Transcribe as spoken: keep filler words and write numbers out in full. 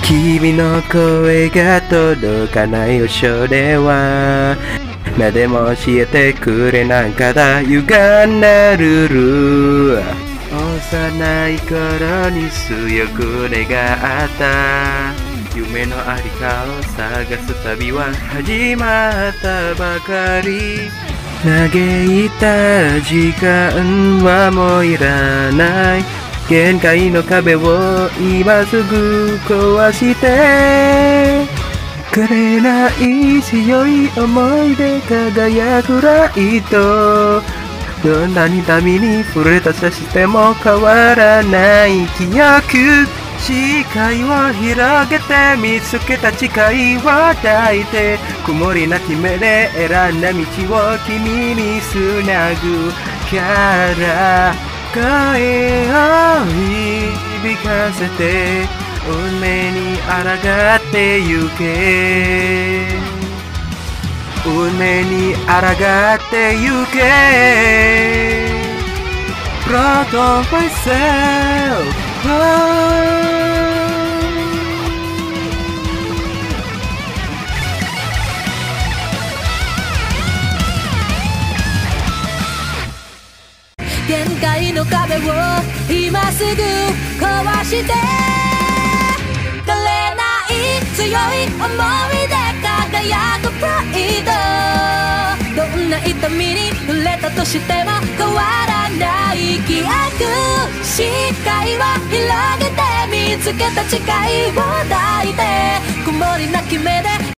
君の声が届かない場所では何でも教えてくれなんかだ歪んだルール幼い頃に強く願った夢のありかを探す旅は始まったばかり嘆いた時間はもういらない限界の壁を今すぐ壊して枯れない強い思いで輝くライトどんなに波に触れたとしても変わらない記憶視界を広げて見つけた誓いを抱いて曇りなき目で選んだ道を君につなぐから声を響かせて運命に抗ってゆけ運命に抗ってゆけ Proud of myself、oh 限界の壁を今すぐ壊して枯れない強い思いで輝くプライドどんな痛みに触れたとしても変わらない記憶視界を広げて見つけた誓いを抱いて曇りなき目で